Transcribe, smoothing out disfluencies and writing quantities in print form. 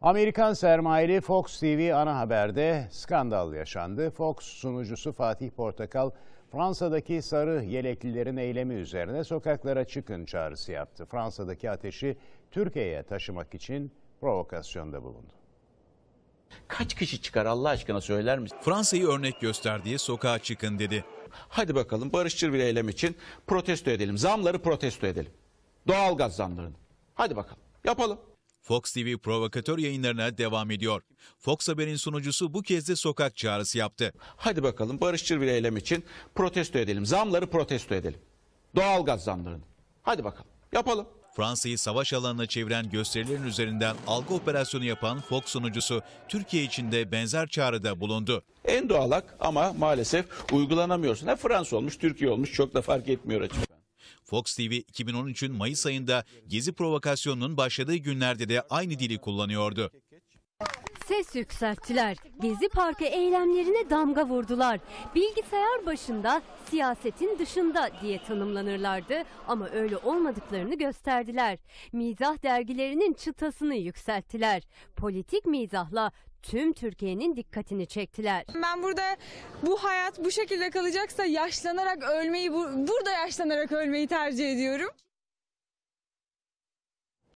Amerikan sermayeli Fox TV ana haberde skandal yaşandı. Fox sunucusu Fatih Portakal, Fransa'daki sarı yeleklilerin eylemi üzerine sokaklara çıkın çağrısı yaptı. Fransa'daki ateşi Türkiye'ye taşımak için provokasyonda bulundu. Kaç kişi çıkar Allah aşkına söyler misin? Fransa'yı örnek gösterdiği sokağa çıkın dedi. Hadi bakalım barışçıl bir eylem için protesto edelim. Zamları protesto edelim. Doğalgaz zamlarını. Hadi bakalım yapalım. Fox TV provokatör yayınlarına devam ediyor. Fox Haber'in sunucusu bu kez de sokak çağrısı yaptı. Hadi bakalım barışçıl bir eylem için protesto edelim. Zamları protesto edelim. Doğalgaz zamlarını. Hadi bakalım yapalım. Fransa'yı savaş alanına çeviren gösterilerin üzerinden algı operasyonu yapan Fox sunucusu Türkiye için de benzer çağrıda bulundu. En doğal hak ama maalesef uygulanamıyorsun. Ha Fransa olmuş, Türkiye olmuş çok da fark etmiyor açıkçası. Fox TV 2013'ün Mayıs ayında Gezi provokasyonunun başladığı günlerde de aynı dili kullanıyordu. Ses yükselttiler. Gezi Parkı eylemlerine damga vurdular. Bilgisayar başında, siyasetin dışında diye tanımlanırlardı ama öyle olmadıklarını gösterdiler. Mizah dergilerinin çıtasını yükselttiler. Politik mizahla tüm Türkiye'nin dikkatini çektiler. Ben burada bu hayat bu şekilde kalacaksa yaşlanarak ölmeyi, burada yaşlanarak ölmeyi tercih ediyorum.